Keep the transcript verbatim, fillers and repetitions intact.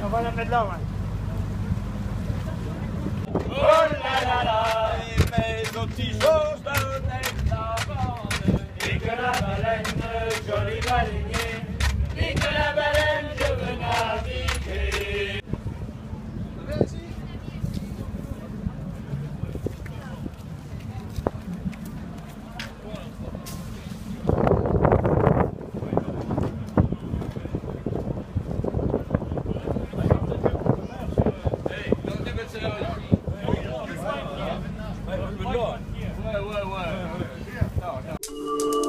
on va la mettre là, ouais. Oh là là là, mes petits choses de la bande. Et que la baleine, joli baleinier, et que la baleine, je veux naviguer. Ouais, ouais, ouais.